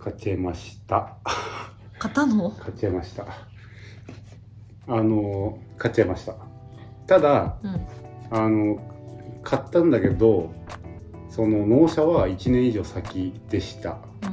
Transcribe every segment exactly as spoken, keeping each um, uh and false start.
買っちゃいました。 買ったの？ 買っちゃいました。あの買っちゃいました。ただ、うん、あの買ったんだけど、その納車はいちねん以上先でした。うん、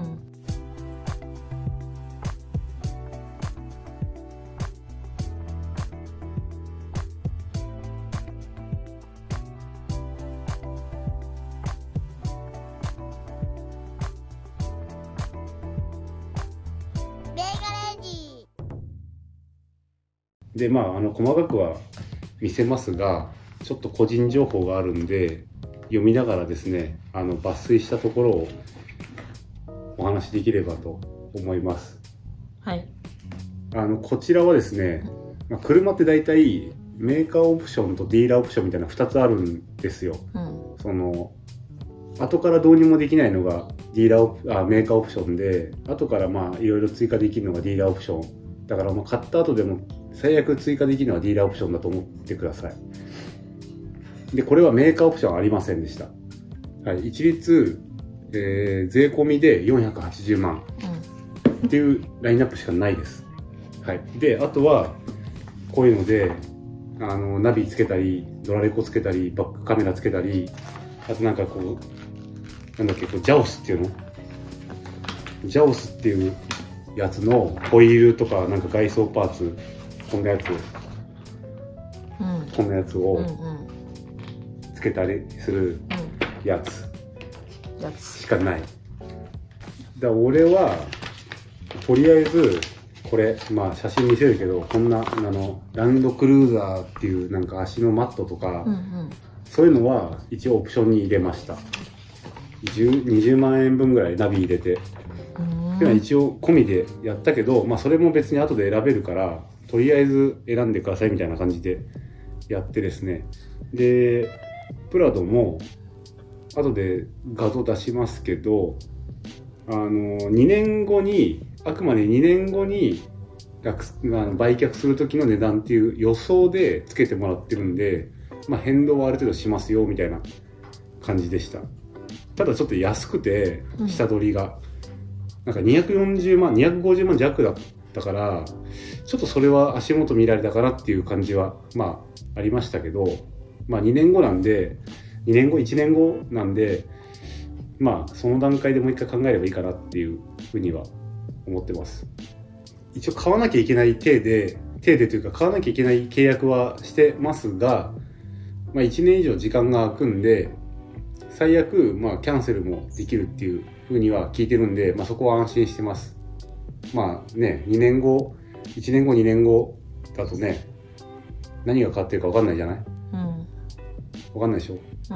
でまあ、あの細かくは見せますが、ちょっと個人情報があるんで読みながらですね、あの抜粋したところをお話しできればと思います。 はい。 あのこちらはですね、まあ、車って大体メーカーオプションとディーラーオプションみたいなふたつあるんですよ。うん、その後からどうにもできないのがディーラーオプあメーカーオプションで、後からまあいろいろ追加できるのがディーラーオプションだから、まあ買った後でも最悪追加できるのはディーラーオプションだと思ってください。でこれはメーカーオプションありませんでした。はい、一律、えー、税込みでよんひゃくはちじゅうまんっていうラインナップしかないです。はい、であとはこういうのであのナビつけたりドラレコつけたりバックカメラつけたり、あとなんかこうなんだっけ、こうジャオスっていうのジャオスっていうやつのホイールとかなんか外装パーツ、こんなやつ、うん、こんなやつをつけたりするやつ、うん、やつしかない。だから俺はとりあえずこれ、まあ写真見せるけど、こんなあのランドクルーザーっていうなんか足のマットとか、うんうん、そういうのは一応オプションに入れました。にじゅうまんえんぶんぐらいナビ入れて、っていうのは一応込みでやったけど、まあそれも別に後で選べるからとりあえず選んでくださいみたいな感じでやってですね。でプラドも後で画像出しますけど、あのにねんごにあくまでにねんごに売却する時の値段っていう予想でつけてもらってるんで、まあ、変動はある程度しますよみたいな感じでした。ただちょっと安くて下取りが、うん、なんかにひゃくよんじゅうまんにひゃくごじゅうまん弱だったから、ちょっとそれは足元見られたかなっていう感じはまあありましたけど、まあにねんごなんでにねんごいちねんごなんで、まあその段階でもう一回考えればいいかなっていうふうには思ってます。一応買わなきゃいけない体で体でというか買わなきゃいけない契約はしてますが、まあ、いちねん以上時間が空くんで最悪まあキャンセルもできるっていうふうには聞いてるんで、まあ、そこは安心してます。まあね、にねんごいちねんごにねんごだとね、何が変わってるか分かんないじゃない、うん、分かんないでしょ、うん、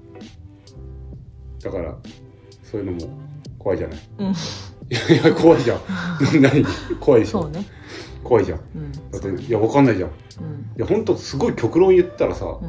だからそういうのも怖いじゃない、うん、いや怖いじゃん何怖いでしょ、そうね、怖いじゃん、うん、だっていや分かんないじゃん、うん、いや本当すごい極論言ったらさ、うん、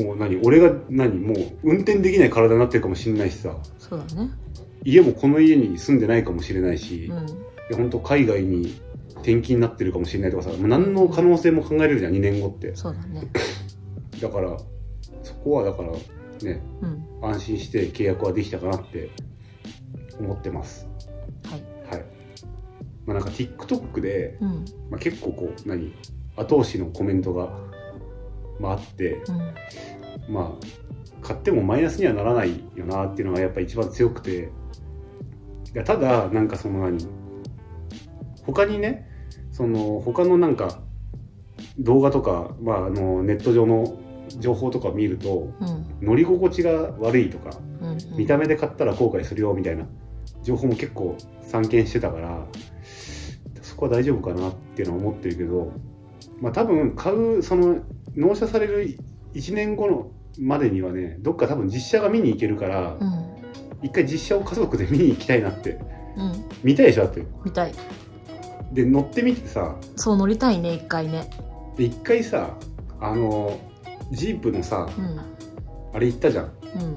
もう何俺が何もう運転できない体になってるかもしれないしさ、 そうだね、 家もこの家に住んでないかもしれないし、うん、いや本当海外に転勤になってるかもしれないとかさ、もう何の可能性も考えれるじゃん、にねんごって。そうだね。だからそこはだからね、うん、安心して契約はできたかなって思ってます。はい。はい。まあなんか TikTok で、うん、まあ、結構こう何後押しのコメントが、まあ、あって、うん、まあ買ってもマイナスにはならないよなっていうのがやっぱ一番強くて、いやただなんかその何他にね、その他のなんか動画とか、まあ、あのネット上の情報とかを見ると、うん、乗り心地が悪いとか、うんうん、見た目で買ったら後悔するよみたいな情報も結構散見してたから、そこは大丈夫かなっていうのは思ってるけど、まあ多分買うその納車されるいちねんごのまでにはね、どっか多分実写が見に行けるから、うん、一回実写を家族で見に行きたいなって、うん、見たいでしょだって。見たい。で乗ってみてさ、 そう乗りたいね一回ね。 で一回さ、あのジープのさ、うん、あれ行ったじゃん、うん、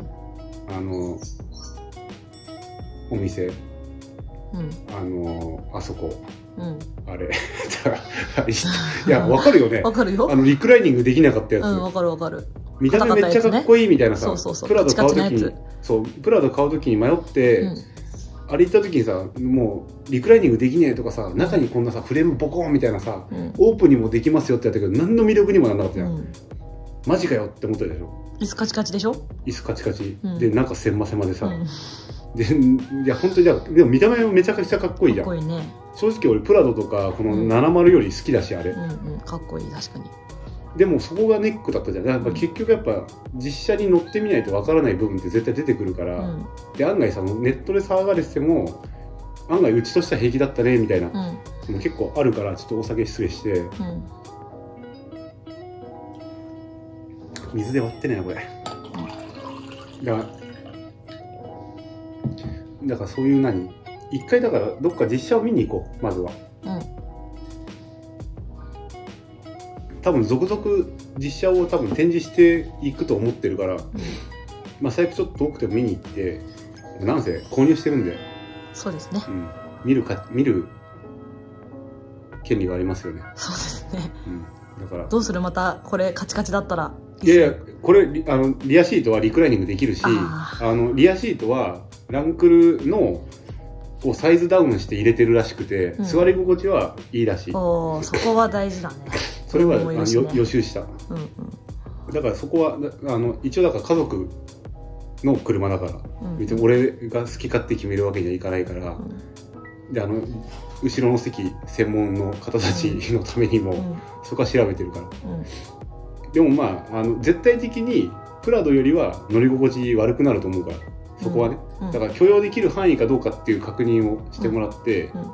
あのお店、うん、あのあそこ、うん、あれいやわかるよね。わかるよ。あのリクライニングできなかったやつ。うん、わかるわかる。見た目めっちゃかっこいいみたいなさ、プラド買う時に、そうプラド買う時に迷って、うん、 あれ行った時にさ、もうリクライニングできねえとかさ、中にこんなさフレームボコーンみたいなさ、うん、オープンにもできますよってやったけど何の魅力にもならなかったじゃん、うん、マジかよって思ったでしょ。 椅子カチカチでしょ。 椅子カチカチ、うん、でなんか狭狭でさ、うん、でいや本当にじゃでも見た目もめちゃくちゃかっこいいじゃん。かっこいいね。正直俺プラドとかこのななじゅうより好きだし、あれ、うんうん、かっこいい。確かに。でもそこがネックだったじゃん。やっぱ結局やっぱ実車に乗ってみないとわからない部分って絶対出てくるから、うん、で案外さネットで騒がれてても案外うちとしては平気だったねみたいな、うん、結構あるから、ちょっとお酒失礼して、うん、水で割ってねえなこれ、うん、だからだからそういう何一回だからどっか実車を見に行こうまずは、うん、多分続々実車を多分展示していくと思ってるから、うん、まあ最悪ちょっと遠くても見に行って、なんせ購入してるんで。 そうですね、うん、 見るか見る権利がありますよね。 そうですね、 うん、だからどうする、またこれカチカチだったら。 いやいや、これあのリアシートはリクライニングできるし、ああのリアシートはランクルのこうサイズダウンして入れてるらしくて、うん、座り心地はいいらしい。 おそこは大事だね。 それは、ね、あの予習した、うんうん、だからそこはあの一応だから家族の車だから、うん、別に俺が好き勝手決めるわけにはいかないから、うん、であの後ろの席専門の方たちのためにも、うん、そこは調べてるから、うん、でもまあ、あの絶対的にプラドよりは乗り心地悪くなると思うから、そこはね、うん、だから許容できる範囲かどうかっていう確認をしてもらって、うん、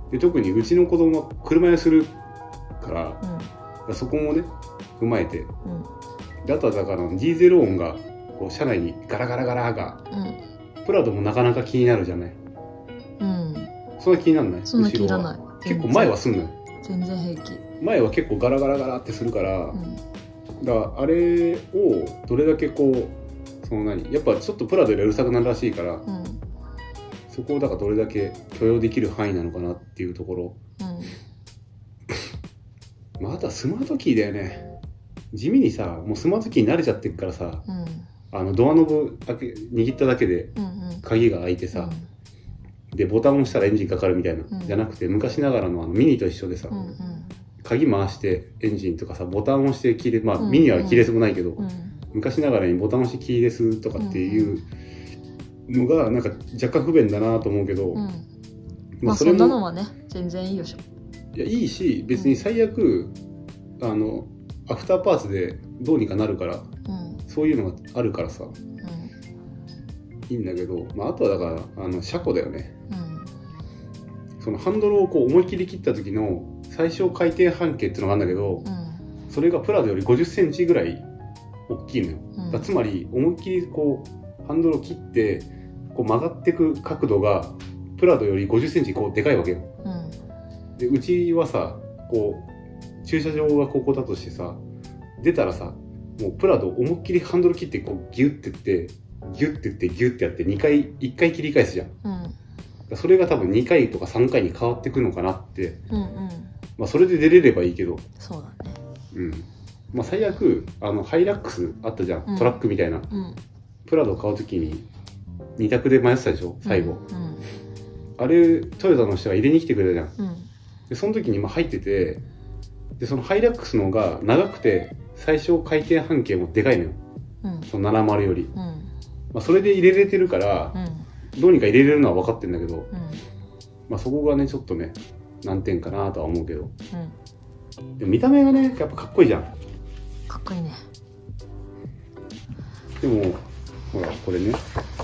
で特にうちの子供は車酔いするから、うん、だからそこもね踏まえて、うん、であとはだからディーゼル音がこう車内にガラガラガラが、うん、プラドもなかなか気になるじゃない、うん、そんな気にならない？ そんな気にならない。 結構前はすんのよ。 全然平気。 前は結構ガラガラガラってするから、うん、だからあれをどれだけこうその何やっぱちょっとプラドよりうるさくなるらしいから、うん、そこをだからどれだけ許容できる範囲なのかなっていうところ、うん、まああとはスマートキーだよね。地味にさもうスマートキーに慣れちゃってるからさ、うん、あのドアノブ握っただけで鍵が開いてさ、うんうん、でボタンを押したらエンジンかかるみたいな、うん、じゃなくて昔ながらのあのミニと一緒でさ、うんうん、鍵回してエンジンとかさボタンを押してキーレス、まあ、うんうん、ミニはキーレスもないけど、うん、昔ながらにボタン押してキーレスとかっていうのがなんか若干不便だなと思うけど、うん、 まあそれもそんなのはね全然いいでしょ。 いやいいし別に最悪、うん、あのアフターパーツでどうにかなるから、うん、そういうのがあるからさ、うん、いいんだけど、まあ、あとはだからあの車庫だよね、うん、そのハンドルをこう思い切り切った時の最小回転半径っていうのがあるんだけど、うん、それがプラドよりごじゅっセンチぐらい大きいのよ、うん、だつまり思いっきりこうハンドルを切ってこう曲がっていく角度がプラドよりごじゅっセンチこうでかいわけよ、うん、でうちはさこう駐車場がここだとしてさ出たらさもうプラド思いっきりハンドル切ってこうギュッてってギュッてってギュッてやってにかいいっかい切り返すじゃん、うん、それが多分にかいとかさんかいに変わってくのかなって、うんうん、まあそれで出れればいいけどそうだね、 うんまあ、最悪あのハイラックスあったじゃん、うん、トラックみたいな、うん、プラドを買うときにに択で迷ってたでしょ最後、うんうん、あれトヨタの人が入れに来てくれたじゃん、うん、でその時にまあ入っててでそのハイラックスの方が長くて最小回転半径もでかいのよ、うん、そのななじゅうより、うんまあ、それで入れれてるから、うん、どうにか入れれるのは分かってるんだけど、うんまあ、そこがねちょっとね難点かなとは思うけど、うん、でも見た目がねやっぱかっこいいじゃん。 かっこいいね。 でもほらこれね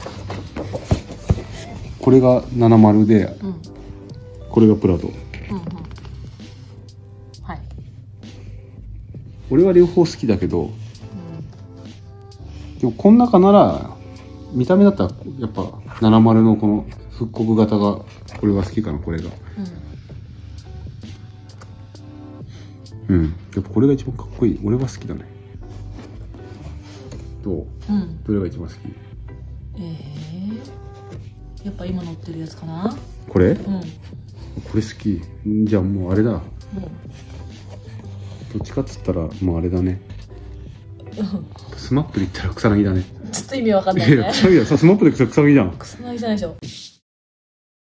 これがななじゅうで、うん、これがプラド、うんうんはい、俺は両方好きだけど、うん、でもこの中なら見た目だったらやっぱななじゅうのこの復刻型が俺は好きかなこれがうん、うん、やっぱこれが一番かっこいい。俺は好きだね。どう、うん、どれが一番好き？ えー、やっぱ今乗ってるやつかな。 これ？うん、これ好き。じゃあもうあれだ、うん、どっちかっつったらもうあれだね、うん、スマップで言ったら草薙だね。 ちょっと意味わかんないね。いや草薙だ、スマップで草薙じゃん。 草薙じゃないでしょ。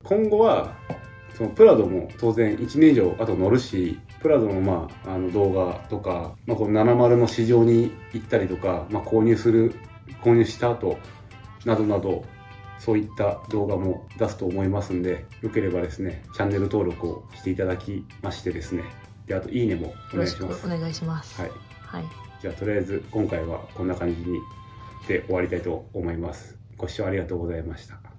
今後はそのプラドも当然いちねん以上あと乗るし、プラドのまああの動画とか、まあ、このななじゅうの市場に行ったりとか、まあ、購入する購入した後などなど、そういった動画も出すと思いますんで、よければですねチャンネル登録をしていただきましてですね、であといいねもお願いします。 よろしくお願いします。 はい、 はい、 じゃあとりあえず今回はこんな感じにで終わりたいと思います。ご視聴ありがとうございました。